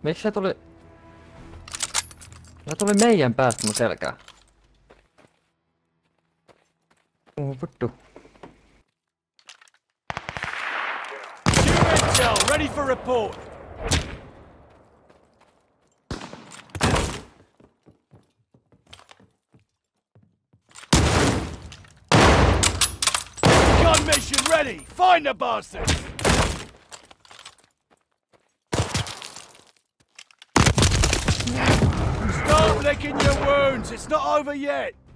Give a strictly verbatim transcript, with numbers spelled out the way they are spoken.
Miksi se tuli... Se tuli meidän päästä mun selkään. Oh, vittu. Intel, ready for report. Gun mission ready. Find the bastards. Start licking your wounds. It's not over yet.